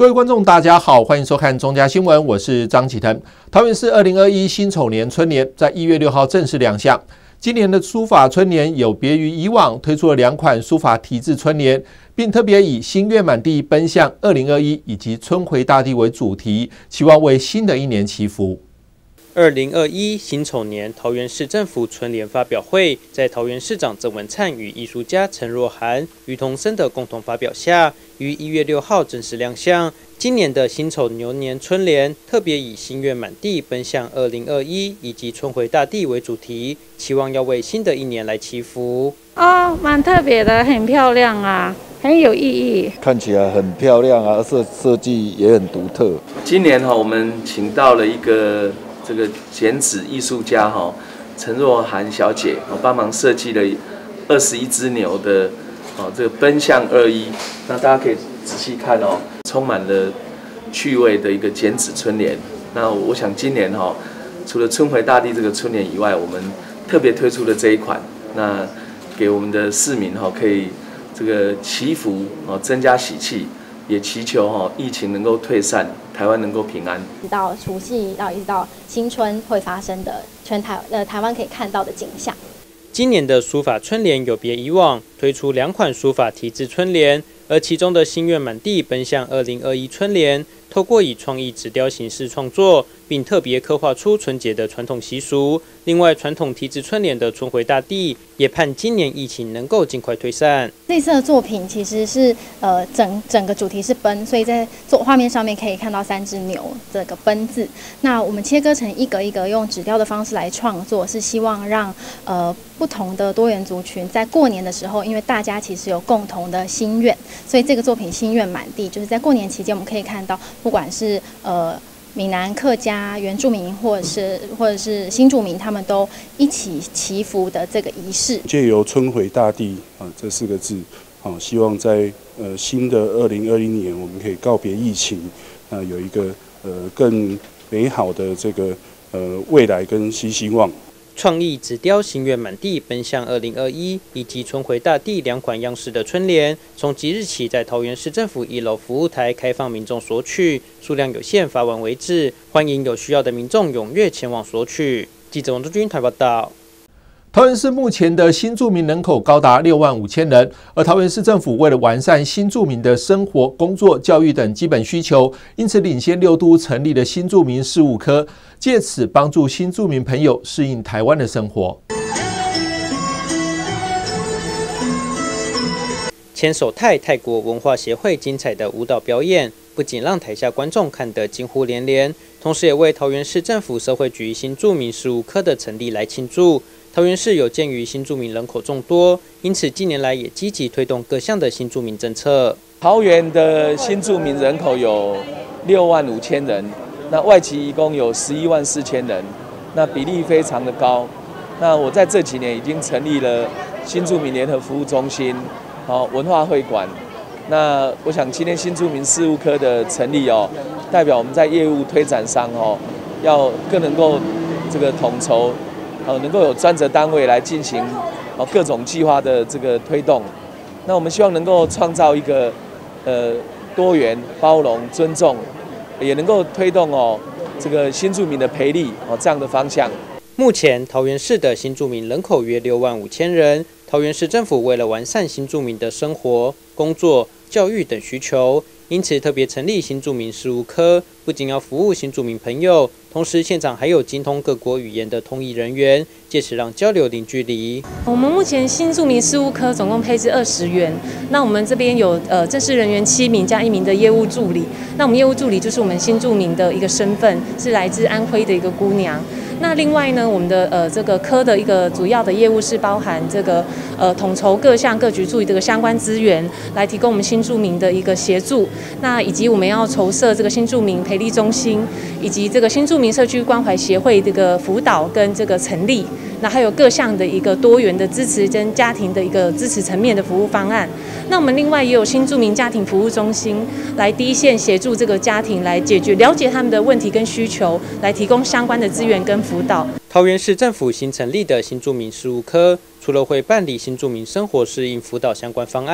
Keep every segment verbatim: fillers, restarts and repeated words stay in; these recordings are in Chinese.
各位观众，大家好，欢迎收看中嘉新闻，我是张启腾。桃园市二零二一辛丑年春联在一月六号正式亮相。今年的书法春联有别于以往，推出了两款书法题字春联，并特别以心愿满地奔向二零二一以及春回大地为主题，期望为新的一年祈福。 二零二一辛丑年，桃园市政府春联发表会在桃园市长郑文灿与艺术家陈若涵、于同生的共同发表下，于一月六号正式亮相。今年的辛丑牛年春联特别以心愿满地奔向二零二一以及春回大地为主题，期望要为新的一年来祈福。 哦，蛮特别的，很漂亮啊，很有意义。 看起来很漂亮啊，设设计也很独特。 今年哈，我们请到了一个这个剪纸艺术家哈，陈若涵小姐，帮忙设计了二十一只牛的哦这个奔向二一，那大家可以仔细看哦，充满了趣味的一个剪纸春联。那我想今年哈，除了春回大地这个春联以外，我们特别推出了这一款，那给我们的市民哈可以这个祈福哦，增加喜气，也祈求哈疫情能够退散，台湾能够平安。 直到除夕到一直到新春会发生的全台呃台湾可以看到的景象。 今年的书法春联有别以往，推出两款书法题字春联，而其中的心愿满地奔向二零二一春联，透过以创意纸雕形式创作，并特别刻画出春节的传统习俗。另外，传统题字春联的春回大地，也盼今年疫情能够尽快退散。 这次的作品其实是呃整整个主题是奔，所以在作画面上面可以看到三只牛这个奔字。那我们切割成一格一格，用纸雕的方式来创作，是希望让呃不同的多元族群在过年的时候，因为大家其实有共同的心愿，所以这个作品心愿满地，就是在过年期间我们可以看到，不管是呃。闽南客家、原住民或者是或者是新住民，他们都一起祈福的这个仪式， 借由春回大地啊这四个字，啊，希望在呃新的二零二一年，我们可以告别疫情，啊，有一个呃更美好的这个呃未来跟新希望。 创意纸雕心愿满地奔向二零二一以及春回大地两款样式的春联，从即日起在桃园市政府一楼服务台开放民众索取，数量有限，发完为止。欢迎有需要的民众踊跃前往索取。记者王忠军台报道。 桃园市目前的新住民人口高达六万五千人，而桃园市政府为了完善新住民的生活、工作、教育等基本需求，因此领先六都成立了新住民事务科，借此帮助新住民朋友适应台湾的生活。 牵手泰泰国文化协会精彩的舞蹈表演，不仅让台下观众看得惊呼连连，同时也为桃园市政府社会局新住民事务科的成立来庆祝。桃园市有鉴于新住民人口众多，因此近年来也积极推动各项的新住民政策。 桃园的新住民人口有六万五千人，那外籍移工有十一万四千人，那比例非常的高。那我在这几年已经成立了新住民联合服务中心，好文化会馆。那我想今天新住民事务科的成立哦，代表我们在业务推展上哦，要更能够这个统筹。呃，能够有专责单位来进行哦各种计划的这个推动，那我们希望能够创造一个呃多元、包容、尊重，也能够推动哦这个新住民的培力哦这样的方向。 目前桃园市的新住民人口约六万五千人，桃园市政府为了完善新住民的生活、工作、教育等需求，因此特别成立新住民事务科，不仅要服务新住民朋友，同时现场还有精通各国语言的通译人员，借此让交流零距离。 我们目前新住民事务科总共配置二十员，那我们这边有呃正式人员七名加一名的业务助理。那我们业务助理就是我们新住民的一个身份，是来自安徽的一个姑娘。那另外呢，我们的呃这个科的一个主要的业务是包含这个呃统筹各项各局处这个相关资源，来提供我们新住民的一个协助。那以及我们要筹设这个新住民培力中心，以及这个新住民社区关怀协会这个辅导跟这个成立。那还有各项的一个多元的支持跟家庭的一个支持层面的服务方案。那我们另外也有新住民家庭服务中心，来第一线协助这个家庭来解决、了解他们的问题跟需求，来提供相关的资源跟辅导。 桃园市政府新成立的新住民事务科，除了会办理新住民生活适应辅导相关方案，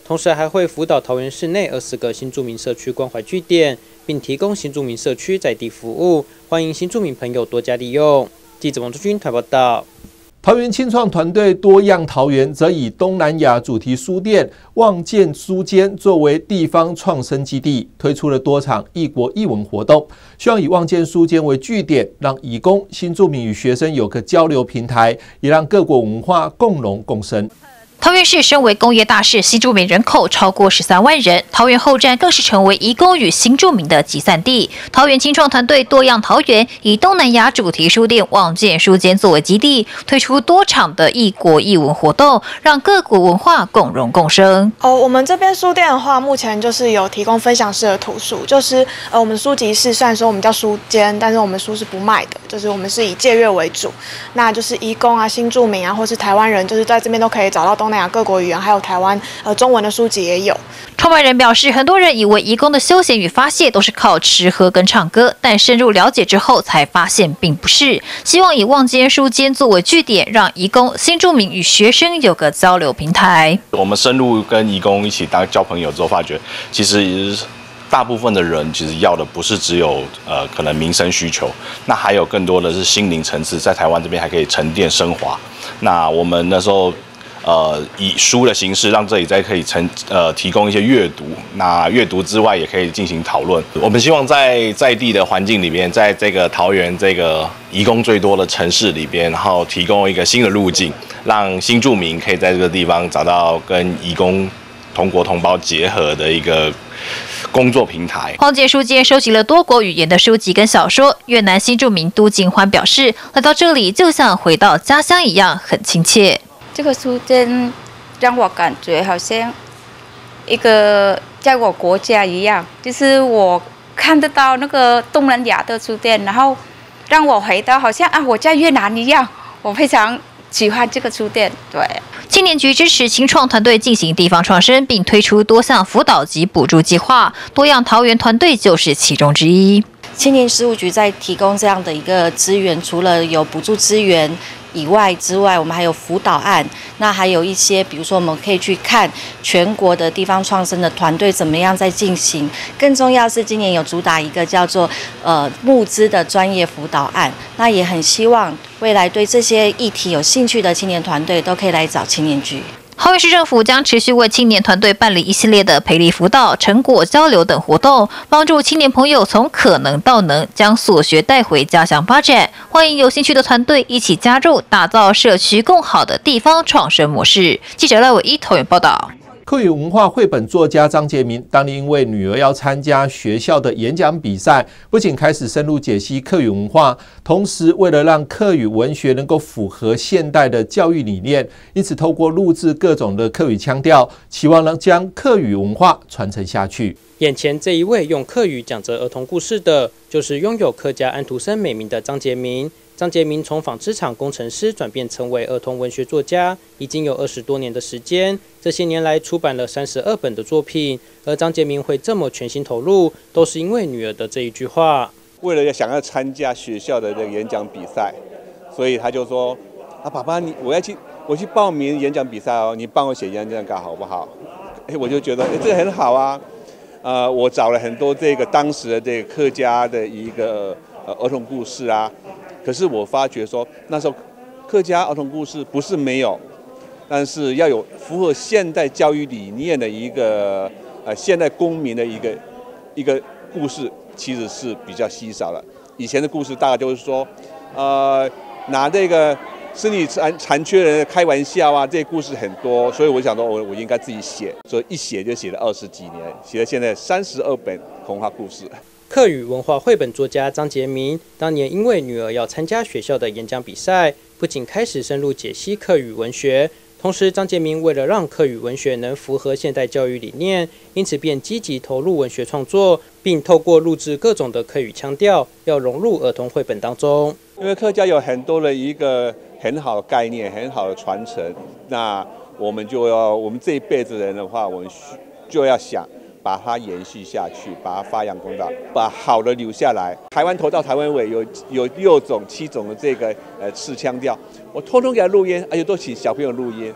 同时还会辅导桃园市内二十个新住民社区关怀据点，并提供新住民社区在地服务，欢迎新住民朋友多加利用。记者王志军台报道。 桃园青创团队多样桃园则以东南亚主题书店望见书间作为地方创生基地，推出了多场异国艺文活动，希望以望见书间为据点，让移工、新住民与学生有个交流平台，也让各国文化共荣共生。 桃园市身为工业大市，新住民人口超过十三万人，桃园后站更是成为移工与新住民的集散地。桃园青创团队多样桃园以东南亚主题书店望见书间作为基地，推出多场的异国艺文活动，让各国文化共荣共生。 哦，我们这边书店的话，目前就是有提供分享式的图书，就是呃，我们书籍是虽然说我们叫书间，但是我们书是不卖的，就是我们是以借阅为主，那就是移工啊、新住民啊，或是台湾人，就是在这边都可以找到东南亚各国语言，还有台湾呃中文的书籍也有。 创办人表示，很多人以为移工的休闲与发泄都是靠吃喝跟唱歌，但深入了解之后才发现并不是。希望以望见书间作为据点，让移工、新住民与学生有个交流平台。 我们深入跟移工一起当交朋友之后，发觉其实大部分的人其实要的不是只有呃可能民生需求，那还有更多的是心灵层次，在台湾这边还可以沉淀升华。那我们那时候。呃，以书的形式让这里再可以成呃提供一些阅读，那阅读之外也可以进行讨论。我们希望在在地的环境里边，在这个桃园这个移工最多的城市里边，然后提供一个新的路径，让新住民可以在这个地方找到跟移工同国同胞结合的一个工作平台。 望见书间收集了多国语言的书籍跟小说。越南新住民都金欢表示，来到这里就像回到家乡一样，很亲切。 这个书店让我感觉好像一个在我国家一样，就是我看得到那个东南亚的书店，然后让我回到好像啊我在越南一样，我非常喜欢这个书店。对， 青年局支持青创团队进行地方创生，并推出多项辅导及补助计划，多样桃园团队就是其中之一。 青年事务局在提供这样的一个资源，除了有补助资源以外之外，我们还有辅导案，那还有一些，比如说我们可以去看全国的地方创生的团队怎么样在进行。更重要是今年有主打一个叫做呃募资的专业辅导案，那也很希望未来对这些议题有兴趣的青年团队都可以来找青年局。 桃园市政府将持续为青年团队办理一系列的培力辅导、成果交流等活动，帮助青年朋友从可能到能，将所学带回家乡发展。欢迎有兴趣的团队一起加入，打造社区更好的地方创生模式。记者赖伟一桃园报道。 客语文化绘本作家张杰明当年因为女儿要参加学校的演讲比赛，不仅开始深入解析客语文化，同时为了让客语文学能够符合现代的教育理念，因此透过录制各种的客语腔调，期望能将客语文化传承下去。 眼前这一位用客语讲着儿童故事的，就是拥有客家安徒生美名的张杰明。张杰明从纺织厂工程师转变成为儿童文学作家，已经有二十多年的时间。这些年来出版了三十二本的作品，而张杰明会这么全心投入，都是因为女儿的这一句话。 为了想要参加学校的这个演讲比赛，所以他就说：“啊，爸爸，你我要去，我去报名演讲比赛哦，你帮我写演讲稿好不好？”哎，我就觉得哎，这个很好啊。呃，我找了很多这个当时的这个客家的一个呃儿童故事啊。可是我发觉说，那时候客家儿童故事不是没有，但是要有符合现代教育理念的一个呃现代公民的一个一个故事，其实是比较稀少的。以前的故事大概就是说，呃，拿这个身体残残缺人开玩笑啊，这些故事很多，所以我想说我我应该自己写，所以一写就写了二十几年，写了现在三十二本童话故事。 客语文化绘本作家张杰明当年因为女儿要参加学校的演讲比赛，不仅开始深入解析客语文学，同时张杰明为了让客语文学能符合现代教育理念，因此便积极投入文学创作，并透过录制各种的客语腔调，要融入儿童绘本当中。 因为客家有很多的一个很好的概念，很好的传承，那我们就要我们这一辈子人的话，我们就要想把它延续下去，把它发扬光大，把好的留下来。台湾头到台湾尾有有六种、七种的这个呃次腔调，我通通给他录音，而且都请小朋友录音。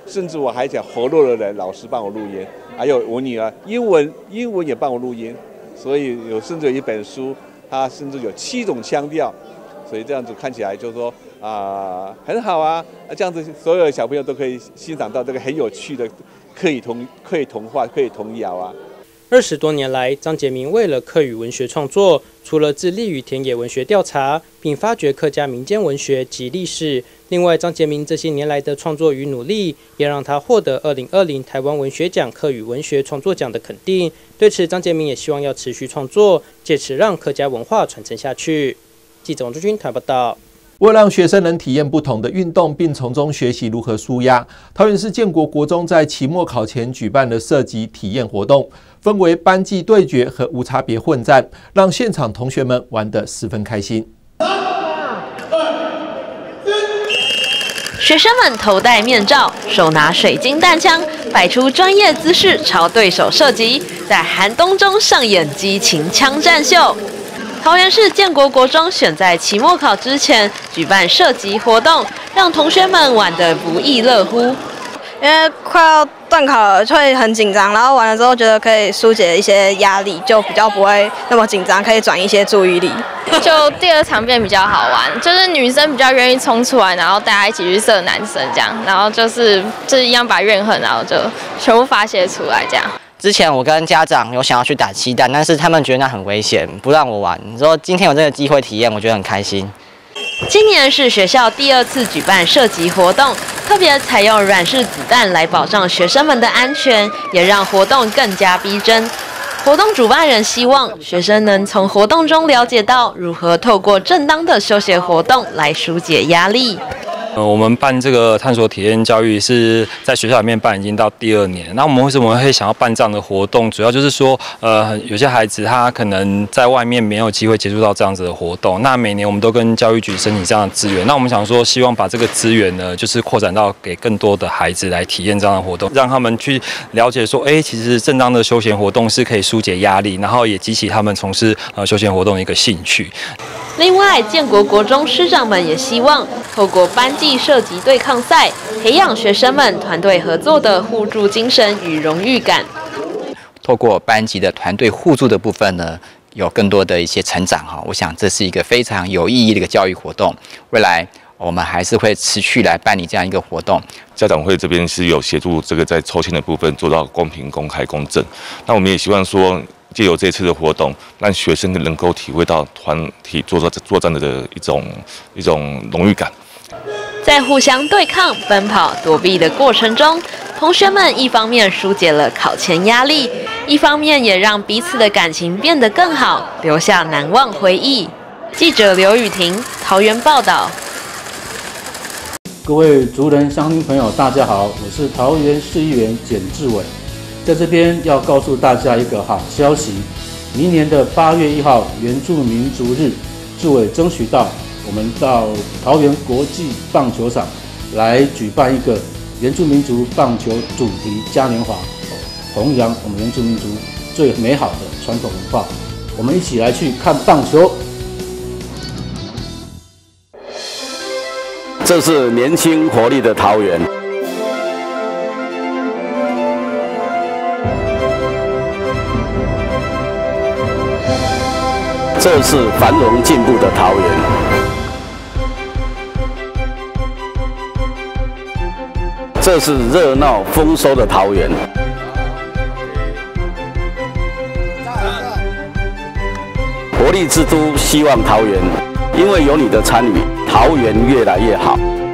甚至我还讲活络的人，老师帮我录音，还有我女儿英文英文也帮我录音，所以有甚至有一本书，它甚至有七种腔调，所以这样子看起来就是说啊、呃、很好啊，这样子所有的小朋友都可以欣赏到这个很有趣的客语童客语童话、客语童谣啊。 二十多年来，张杰明为了客语文学创作，除了致力于田野文学调查，并发掘客家民间文学及历史，另外张杰明这些年来的创作与努力，也让他获得二零二零台湾文学奖客语文学创作奖的肯定。对此，张杰明也希望要持续创作，借此让客家文化传承下去。记者王志军台报道。 为了让学生能体验不同的运动，并从中学习如何抒压，桃园市建国国中在期末考前举办了射击体验活动，分为班级对决和无差别混战，让现场同学们玩得十分开心。 学生们头戴面罩，手拿水晶弹枪，摆出专业姿势朝对手射击，在寒冬中上演激情枪战秀。桃园市建国国中选在期末考之前举办射击活动，让同学们玩得不亦乐乎。 因为快要段考了，会很紧张，然后玩了之后觉得可以疏解一些压力，就比较不会那么紧张，可以转移一些注意力。 就第二场变比较好玩，就是女生比较愿意冲出来，然后大家一起去射男生这样，然后就是就是一样把怨恨，然后就全部发泄出来这样。 之前我跟家长有想要去打气弹，但是他们觉得那很危险，不让我玩。你说今天有这个机会体验，我觉得很开心。 今年是学校第二次举办射击活动，特别采用软式子弹来保障学生们的安全，也让活动更加逼真。活动主办人希望学生能从活动中了解到如何透过正当的休闲活动来疏解压力。 呃，我们办这个探索体验教育是在学校里面办，已经到第二年。那我们为什么会想要办这样的活动？主要就是说，呃，有些孩子他可能在外面没有机会接触到这样子的活动。那每年我们都跟教育局申请这样的资源。那我们想说，希望把这个资源呢，就是扩展到给更多的孩子来体验这样的活动，让他们去了解说，哎，其实正当的休闲活动是可以疏解压力，然后也激起他们从事呃休闲活动的一个兴趣。 另外，建国国中师长们也希望透过班级射击对抗赛，培养学生们团队合作的互助精神与荣誉感。 透过班级的团队互助的部分呢，有更多的一些成长哈，我想这是一个非常有意义的一个教育活动。未来我们还是会持续来办理这样一个活动。 家长会这边是有协助这个在抽签的部分做到公平、公开、公正。那我们也希望说，借由这次的活动，让学生能够体会到团体作战作战的一种一种荣誉感。 在互相对抗、奔跑、躲避的过程中，同学们一方面疏解了考前压力，一方面也让彼此的感情变得更好，留下难忘回忆。记者刘雨婷，桃园报道。 各位族人乡亲朋友，大家好，我是桃园市议员简志伟，在这边要告诉大家一个好消息，明年的八月一号原住民族日，志伟争取到我们到桃园国际棒球场来举办一个原住民族棒球主题嘉年华，弘扬我们原住民族最美好的传统文化。我们一起来去看棒球。 这是年轻活力的桃园。这是繁荣进步的桃园。这是热闹丰收的桃园。活力之都，希望桃园，因为有你的参与，桃园越来越好。